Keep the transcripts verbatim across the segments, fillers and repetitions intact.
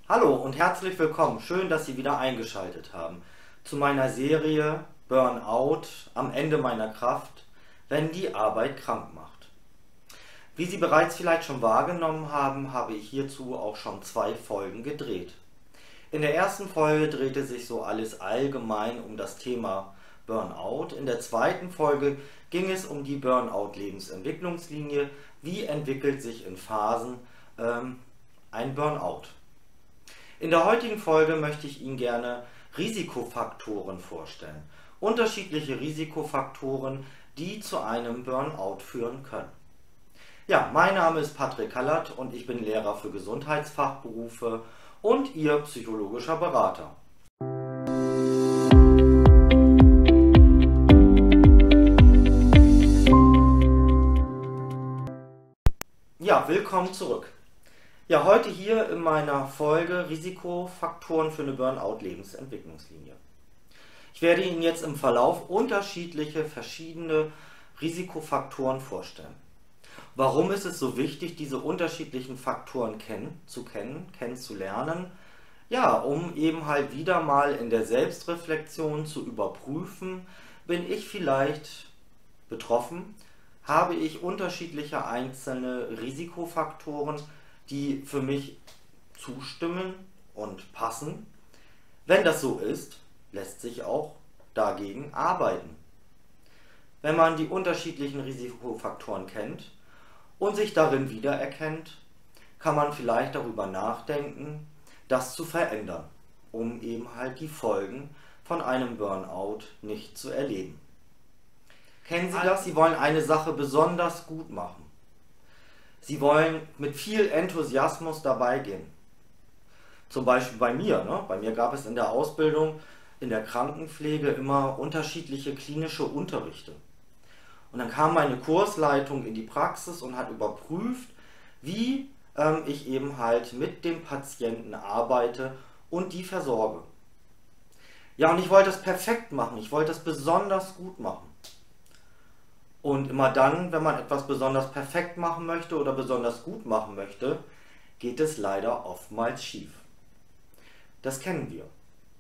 Hallo und herzlich willkommen. Schön, dass Sie wieder eingeschaltet haben zu meiner Serie Burnout am Ende meiner Kraft, wenn die Arbeit krank macht. Wie Sie bereits vielleicht schon wahrgenommen haben, habe ich hierzu auch schon zwei Folgen gedreht. In der ersten Folge drehte sich so alles allgemein um das Thema Burnout. In der zweiten Folge ging es um die Burnout-Lebensentwicklungslinie. Wie entwickelt sich in Phasen ähm, ein Burnout? In der heutigen Folge möchte ich Ihnen gerne Risikofaktoren vorstellen. Unterschiedliche Risikofaktoren, die zu einem Burnout führen können. Ja, mein Name ist Patrick Kallert und ich bin Lehrer für Gesundheitsfachberufe und Ihr psychologischer Berater. Ja, willkommen zurück. Ja, heute hier in meiner Folge Risikofaktoren für eine Burnout-Lebensentwicklungslinie. Ich werde Ihnen jetzt im Verlauf unterschiedliche, verschiedene Risikofaktoren vorstellen. Warum ist es so wichtig, diese unterschiedlichen Faktoren kennen, zu kennen, kennenzulernen? Ja, um eben halt wieder mal in der Selbstreflexion zu überprüfen, bin ich vielleicht betroffen? Habe ich unterschiedliche einzelne Risikofaktoren, die für mich zustimmen und passen? Wenn das so ist, lässt sich auch dagegen arbeiten. Wenn man die unterschiedlichen Risikofaktoren kennt und sich darin wiedererkennt, kann man vielleicht darüber nachdenken, das zu verändern, um eben halt die Folgen von einem Burnout nicht zu erleben. Kennen Sie das? Sie wollen eine Sache besonders gut machen. Sie wollen mit viel Enthusiasmus dabei gehen. Zum Beispiel bei mir. Ne? Bei mir gab es in der Ausbildung in der Krankenpflege immer unterschiedliche klinische Unterrichte. Und dann kam meine Kursleitung in die Praxis und hat überprüft, wie ähm, ich eben halt mit dem Patienten arbeite und die versorge. Ja, und ich wollte das perfekt machen. Ich wollte das besonders gut machen. Und immer dann, wenn man etwas besonders perfekt machen möchte oder besonders gut machen möchte, geht es leider oftmals schief. Das kennen wir.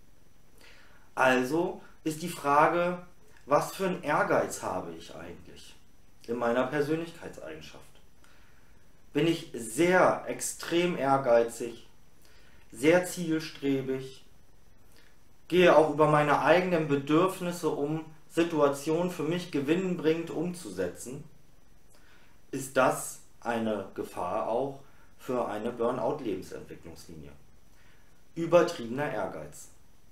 Also ist die Frage, was für einen Ehrgeiz habe ich eigentlich in meiner Persönlichkeitseigenschaft? Bin ich sehr extrem ehrgeizig, sehr zielstrebig, gehe auch über meine eigenen Bedürfnisse um, Situation für mich gewinnbringend umzusetzen, ist das eine Gefahr auch für eine Burnout-Lebensentwicklungslinie. Übertriebener Ehrgeiz.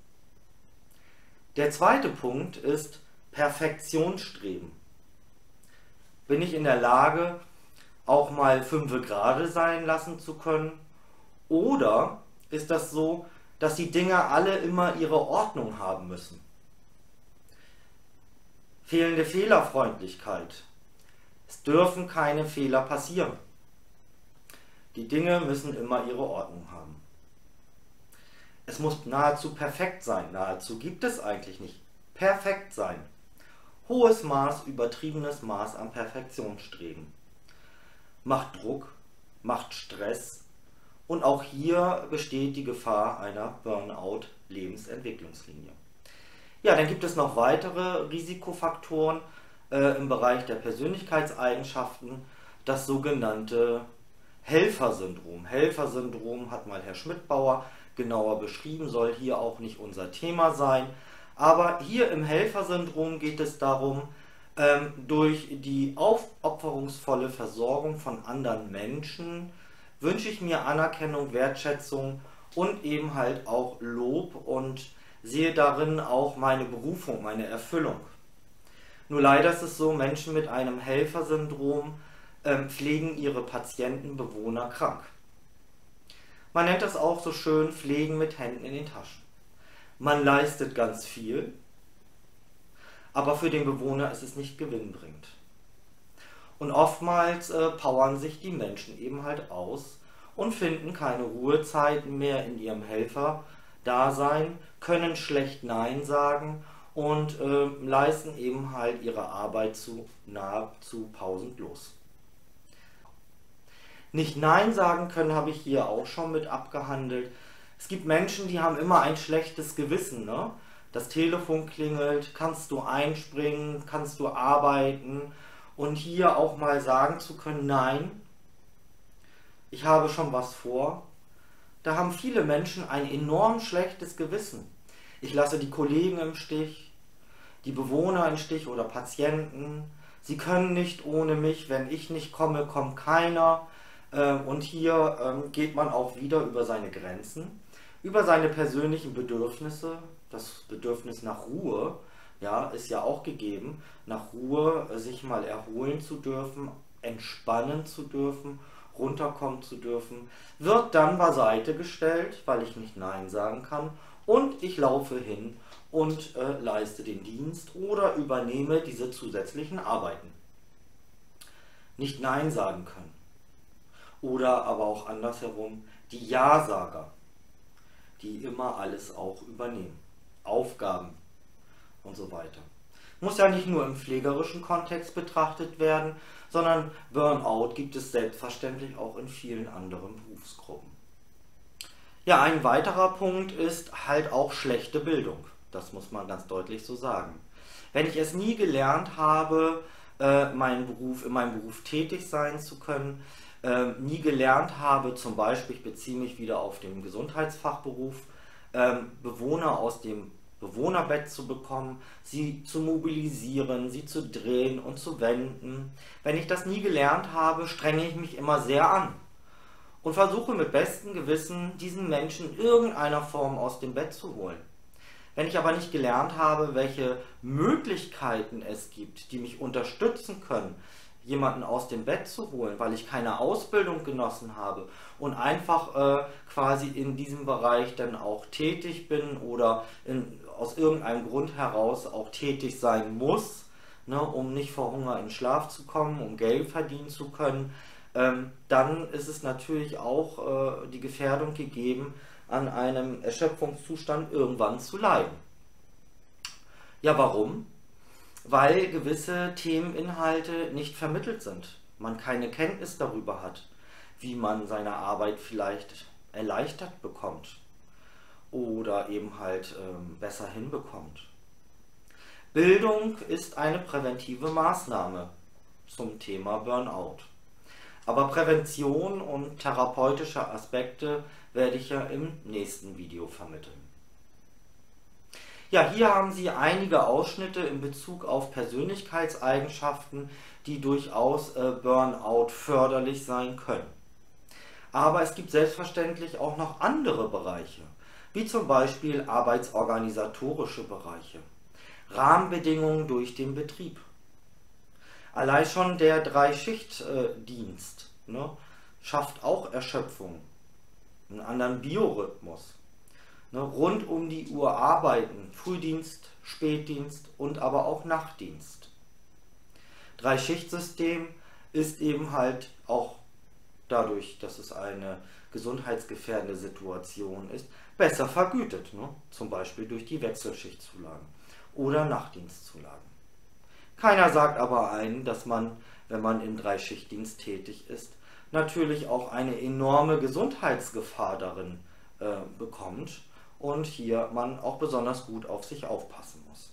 Der zweite Punkt ist Perfektionsstreben. Bin ich in der Lage, auch mal fünfe gerade sein lassen zu können? Oder ist das so, dass die Dinge alle immer ihre Ordnung haben müssen? Fehlende Fehlerfreundlichkeit. Es dürfen keine Fehler passieren. Die Dinge müssen immer ihre Ordnung haben. Es muss nahezu perfekt sein. Nahezu gibt es eigentlich nicht. Perfekt sein. Hohes Maß, übertriebenes Maß an Perfektionsstreben. Macht Druck, macht Stress und auch hier besteht die Gefahr einer Burnout-Lebensentwicklungslinie. Ja, dann gibt es noch weitere Risikofaktoren äh, im Bereich der Persönlichkeitseigenschaften, das sogenannte Helfersyndrom. Helfersyndrom hat mal Herr Schmidbauer genauer beschrieben, soll hier auch nicht unser Thema sein. Aber hier im Helfersyndrom geht es darum, ähm, durch die aufopferungsvolle Versorgung von anderen Menschen wünsche ich mir Anerkennung, Wertschätzung und eben halt auch Lob und sehe darin auch meine Berufung, meine Erfüllung. Nur leider ist es so, Menschen mit einem Helfersyndrom äh, pflegen ihre Patienten, Bewohner krank. Man nennt das auch so schön Pflegen mit Händen in den Taschen. Man leistet ganz viel, aber für den Bewohner ist es nicht gewinnbringend. Und oftmals äh, powern sich die Menschen eben halt aus und finden keine Ruhezeiten mehr in ihrem Helferdasein, können schlecht Nein sagen und äh, leisten eben halt ihre Arbeit zu nahezu pausenlos. Nicht Nein sagen können habe ich hier auch schon mit abgehandelt. Es gibt Menschen, die haben immer ein schlechtes Gewissen, ne? Das Telefon klingelt, kannst du einspringen, kannst du arbeiten und hier auch mal sagen zu können, nein, ich habe schon was vor. Da haben viele Menschen ein enorm schlechtes Gewissen. Ich lasse die Kollegen im Stich, die Bewohner im Stich oder Patienten. Sie können nicht ohne mich, wenn ich nicht komme, kommt keiner. Und hier geht man auch wieder über seine Grenzen, über seine persönlichen Bedürfnisse. Das Bedürfnis nach Ruhe, ja, ist ja auch gegeben, nach Ruhe sich mal erholen zu dürfen, entspannen zu dürfen, runterkommen zu dürfen, wird dann beiseite gestellt, weil ich nicht Nein sagen kann und ich laufe hin und äh, leiste den Dienst oder übernehme diese zusätzlichen Arbeiten. Nicht Nein sagen können. Oder aber auch andersherum, die Ja-Sager, die immer alles auch übernehmen. Aufgaben und so weiter. Muss ja nicht nur im pflegerischen Kontext betrachtet werden, sondern Burnout gibt es selbstverständlich auch in vielen anderen Berufsgruppen. Ja, ein weiterer Punkt ist halt auch schlechte Bildung. Das muss man ganz deutlich so sagen. Wenn ich es nie gelernt habe, äh, meinen Beruf, in meinem Beruf tätig sein zu können, äh, nie gelernt habe, zum Beispiel, ich beziehe mich wieder auf den Gesundheitsfachberuf, ähm, Bewohner aus dem Bewohnerbett zu bekommen, sie zu mobilisieren, sie zu drehen und zu wenden. Wenn ich das nie gelernt habe, strenge ich mich immer sehr an und versuche mit bestem Gewissen, diesen Menschen in irgendeiner Form aus dem Bett zu holen. Wenn ich aber nicht gelernt habe, welche Möglichkeiten es gibt, die mich unterstützen können, jemanden aus dem Bett zu holen, weil ich keine Ausbildung genossen habe und einfach äh, quasi in diesem Bereich dann auch tätig bin oder in, aus irgendeinem Grund heraus auch tätig sein muss, ne, um nicht vor Hunger in Schlaf zu kommen, um Geld verdienen zu können, ähm, dann ist es natürlich auch äh, die Gefährdung gegeben, an einem Erschöpfungszustand irgendwann zu leiden. Ja, warum? Weil gewisse Themeninhalte nicht vermittelt sind. Man keine Kenntnis darüber hat, wie man seine Arbeit vielleicht erleichtert bekommt oder eben halt ähm, besser hinbekommt. Bildung ist eine präventive Maßnahme zum Thema Burnout. Aber Prävention und therapeutische Aspekte werde ich ja im nächsten Video vermitteln. Ja, hier haben Sie einige Ausschnitte in Bezug auf Persönlichkeitseigenschaften, die durchaus äh, Burnout förderlich sein können. Aber es gibt selbstverständlich auch noch andere Bereiche, wie zum Beispiel arbeitsorganisatorische Bereiche, Rahmenbedingungen durch den Betrieb. Allein schon der Drei-Schicht-Dienst ne, schafft auch Erschöpfung, einen anderen Biorhythmus. Ne, rund um die Uhr arbeiten, Frühdienst, Spätdienst und aber auch Nachtdienst. Drei-Schicht-System ist eben halt auch dadurch, dass es eine gesundheitsgefährdende Situation ist, besser vergütet, ne? Zum Beispiel durch die Wechselschichtzulagen oder Nachtdienstzulagen. Keiner sagt aber ein, dass man, wenn man im Dreischichtdienst tätig ist, natürlich auch eine enorme Gesundheitsgefahr darin äh, bekommt und hier man auch besonders gut auf sich aufpassen muss.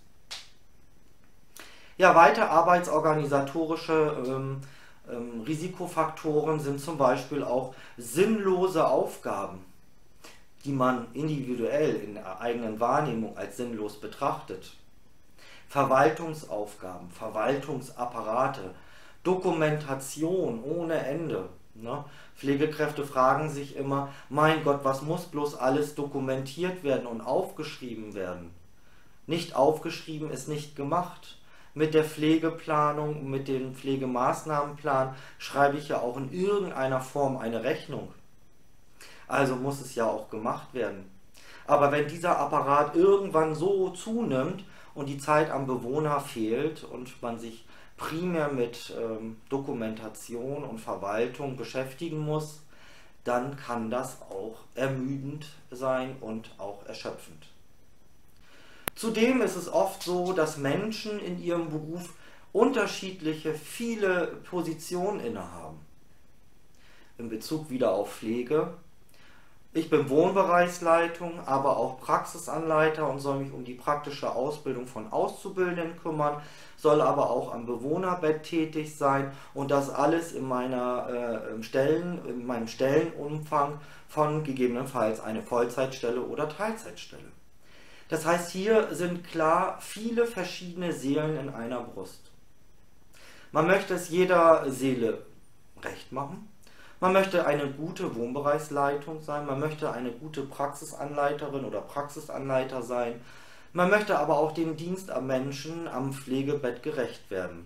Ja, weitere arbeitsorganisatorische ähm, ähm, Risikofaktoren sind zum Beispiel auch sinnlose Aufgaben, die man individuell in der eigenen Wahrnehmung als sinnlos betrachtet. Verwaltungsaufgaben, Verwaltungsapparate, Dokumentation ohne Ende. Ne? Pflegekräfte fragen sich immer, mein Gott, was muss bloß alles dokumentiert werden und aufgeschrieben werden? Nicht aufgeschrieben ist nicht gemacht. Mit der Pflegeplanung, mit dem Pflegemaßnahmenplan schreibe ich ja auch in irgendeiner Form eine Rechnung. Also muss es ja auch gemacht werden. Aber wenn dieser Apparat irgendwann so zunimmt und die Zeit am Bewohner fehlt und man sich primär mit ähm, Dokumentation und Verwaltung beschäftigen muss, dann kann das auch ermüdend sein und auch erschöpfend. Zudem ist es oft so, dass Menschen in ihrem Beruf unterschiedliche, viele Positionen innehaben. In Bezug wieder auf Pflege. Ich bin Wohnbereichsleitung, aber auch Praxisanleiter und soll mich um die praktische Ausbildung von Auszubildenden kümmern, soll aber auch am Bewohnerbett tätig sein und das alles in, meiner, äh, Stellen, in meinem Stellenumfang von gegebenenfalls eine Vollzeitstelle oder Teilzeitstelle. Das heißt, hier sind klar viele verschiedene Seelen in einer Brust. Man möchte es jeder Seele recht machen. Man möchte eine gute Wohnbereichsleitung sein, man möchte eine gute Praxisanleiterin oder Praxisanleiter sein, man möchte aber auch dem Dienst am Menschen am Pflegebett gerecht werden.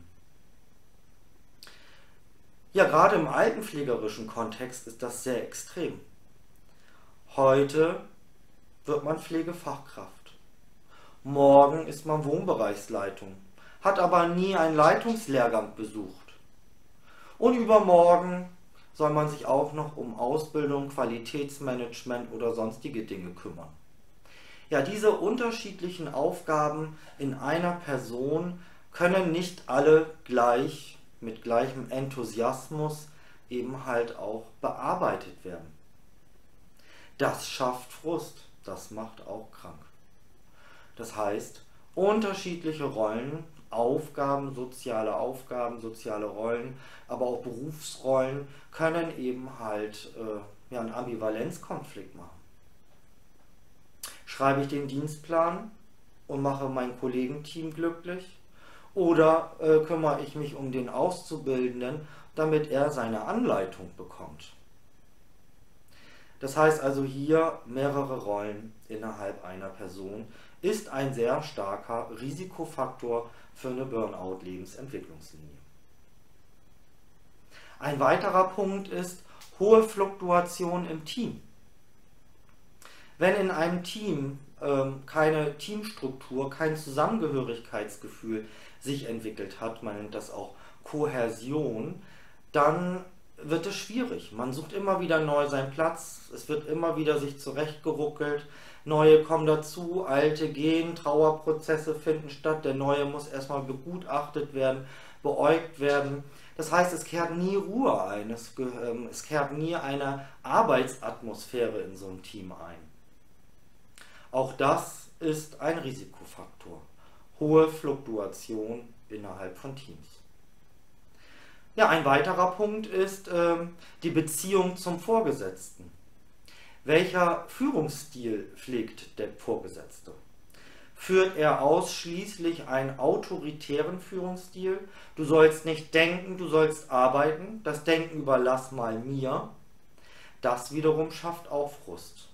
Ja, gerade im altenpflegerischen Kontext ist das sehr extrem. Heute wird man Pflegefachkraft, morgen ist man Wohnbereichsleitung, hat aber nie einen Leitungslehrgang besucht und übermorgen soll man sich auch noch um Ausbildung, Qualitätsmanagement oder sonstige Dinge kümmern. Ja, diese unterschiedlichen Aufgaben in einer Person können nicht alle gleich, mit gleichem Enthusiasmus eben halt auch bearbeitet werden. Das schafft Frust, das macht auch krank. Das heißt, unterschiedliche Rollen, Aufgaben, soziale Aufgaben, soziale Rollen, aber auch Berufsrollen können eben halt äh, ja, einen Ambivalenzkonflikt machen. Schreibe ich den Dienstplan und mache mein Kollegenteam glücklich oder äh, kümmere ich mich um den Auszubildenden, damit er seine Anleitung bekommt? Das heißt also hier mehrere Rollen innerhalb einer Person ist ein sehr starker Risikofaktor für eine Burnout-Lebensentwicklungslinie. Ein weiterer Punkt ist hohe Fluktuation im Team. Wenn in einem Team ähm, keine Teamstruktur, kein Zusammengehörigkeitsgefühl sich entwickelt hat, man nennt das auch Kohäsion, dann wird es schwierig. Man sucht immer wieder neu seinen Platz, es wird immer wieder sich zurechtgeruckelt, neue kommen dazu, alte gehen, Trauerprozesse finden statt, der neue muss erstmal begutachtet werden, beäugt werden. Das heißt, es kehrt nie Ruhe ein, es, ähm, es kehrt nie eine Arbeitsatmosphäre in so ein Team ein. Auch das ist ein Risikofaktor. Hohe Fluktuation innerhalb von Teams. Ja, ein weiterer Punkt ist ähm, die Beziehung zum Vorgesetzten. Welcher Führungsstil pflegt der Vorgesetzte? Führt er ausschließlich einen autoritären Führungsstil? Du sollst nicht denken, du sollst arbeiten. Das Denken überlass mal mir. Das wiederum schafft auch Frust.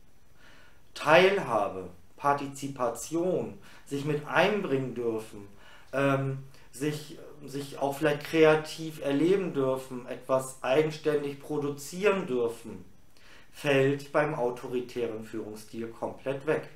Teilhabe, Partizipation, sich mit einbringen dürfen, ähm, sich, sich auch vielleicht kreativ erleben dürfen, etwas eigenständig produzieren dürfen, fällt beim autoritären Führungsstil komplett weg.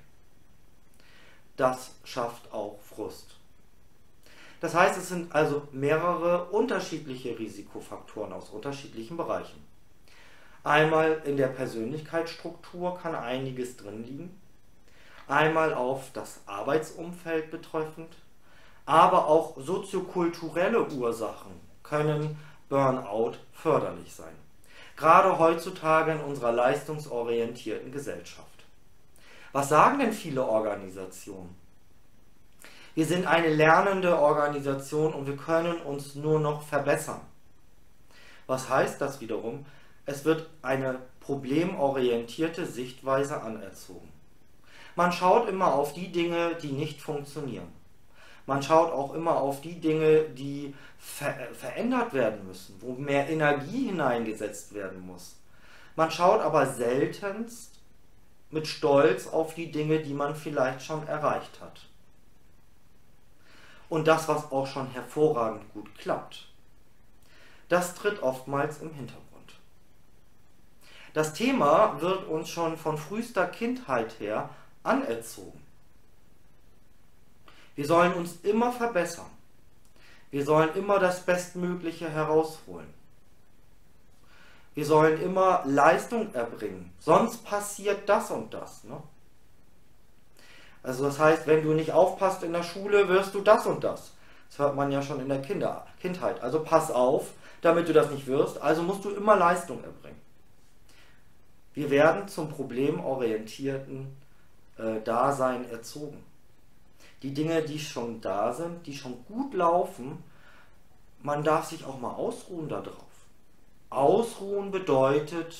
Das schafft auch Frust. Das heißt, es sind also mehrere unterschiedliche Risikofaktoren aus unterschiedlichen Bereichen. Einmal in der Persönlichkeitsstruktur kann einiges drin liegen, einmal auf das Arbeitsumfeld betreffend, aber auch soziokulturelle Ursachen können Burnout förderlich sein. Gerade heutzutage in unserer leistungsorientierten Gesellschaft. Was sagen denn viele Organisationen? Wir sind eine lernende Organisation und wir können uns nur noch verbessern. Was heißt das wiederum? Es wird eine problemorientierte Sichtweise anerzogen. Man schaut immer auf die Dinge, die nicht funktionieren. Man schaut auch immer auf die Dinge, die ver verändert werden müssen, wo mehr Energie hineingesetzt werden muss. Man schaut aber seltenst mit Stolz auf die Dinge, die man vielleicht schon erreicht hat. Und das, was auch schon hervorragend gut klappt, das tritt oftmals im Hintergrund. Das Thema wird uns schon von frühester Kindheit her anerzogen. Wir sollen uns immer verbessern. Wir sollen immer das Bestmögliche herausholen. Wir sollen immer Leistung erbringen, sonst passiert das und das. Ne? Also das heißt, wenn du nicht aufpasst in der Schule, wirst du das und das. Das hört man ja schon in der Kinder Kindheit. Also pass auf, damit du das nicht wirst, also musst du immer Leistung erbringen. Wir werden zum problemorientierten äh, Dasein erzogen. Die Dinge, die schon da sind, die schon gut laufen, man darf sich auch mal ausruhen darauf. Ausruhen bedeutet,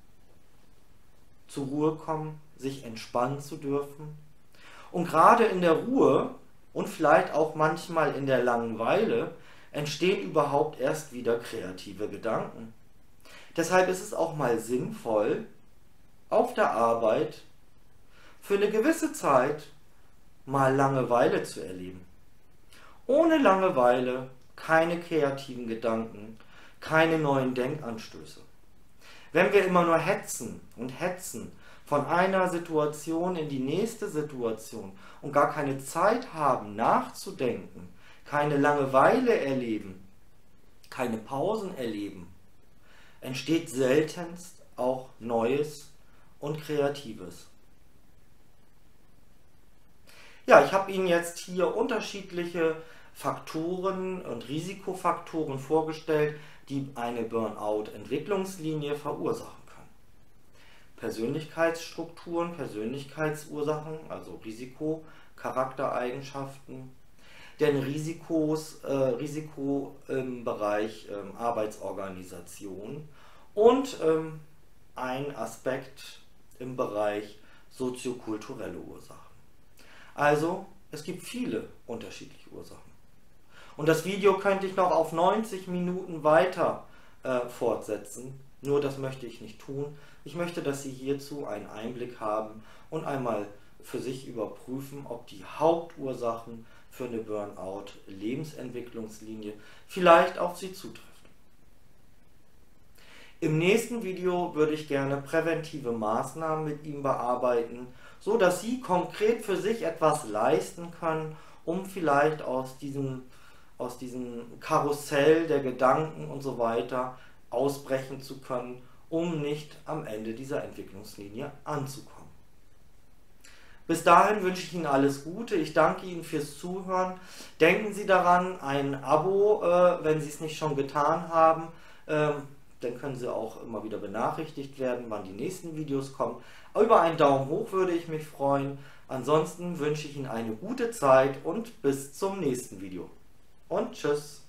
zur Ruhe kommen, sich entspannen zu dürfen. Und gerade in der Ruhe und vielleicht auch manchmal in der Langeweile entstehen überhaupt erst wieder kreative Gedanken. Deshalb ist es auch mal sinnvoll, auf der Arbeit für eine gewisse Zeit mal Langeweile zu erleben. Ohne Langeweile keine kreativen Gedanken, keine neuen Denkanstöße. Wenn wir immer nur hetzen und hetzen von einer Situation in die nächste Situation und gar keine Zeit haben nachzudenken, keine Langeweile erleben, keine Pausen erleben, entsteht seltenst auch Neues und Kreatives. Ja, ich habe Ihnen jetzt hier unterschiedliche Faktoren und Risikofaktoren vorgestellt, die eine Burnout-Entwicklungslinie verursachen können. Persönlichkeitsstrukturen, Persönlichkeitsursachen, also Risiko, Charaktereigenschaften, denn Risikos, äh, Risiko im Bereich ähm, Arbeitsorganisation und ähm, ein Aspekt im Bereich soziokulturelle Ursachen. Also, es gibt viele unterschiedliche Ursachen. Und das Video könnte ich noch auf neunzig Minuten weiter äh, fortsetzen, nur das möchte ich nicht tun. Ich möchte, dass Sie hierzu einen Einblick haben und einmal für sich überprüfen, ob die Hauptursachen für eine Burnout-Lebensentwicklungslinie vielleicht auf Sie zutreffen. Im nächsten Video würde ich gerne präventive Maßnahmen mit Ihnen bearbeiten, so dass Sie konkret für sich etwas leisten können, um vielleicht aus diesem, aus diesem Karussell der Gedanken und so weiter ausbrechen zu können, um nicht am Ende dieser Entwicklungslinie anzukommen. Bis dahin wünsche ich Ihnen alles Gute. Ich danke Ihnen fürs Zuhören. Denken Sie daran, ein Abo, äh, wenn Sie es nicht schon getan haben, ähm, dann können Sie auch immer wieder benachrichtigt werden, wann die nächsten Videos kommen. Über einen Daumen hoch würde ich mich freuen. Ansonsten wünsche ich Ihnen eine gute Zeit und bis zum nächsten Video. Und tschüss.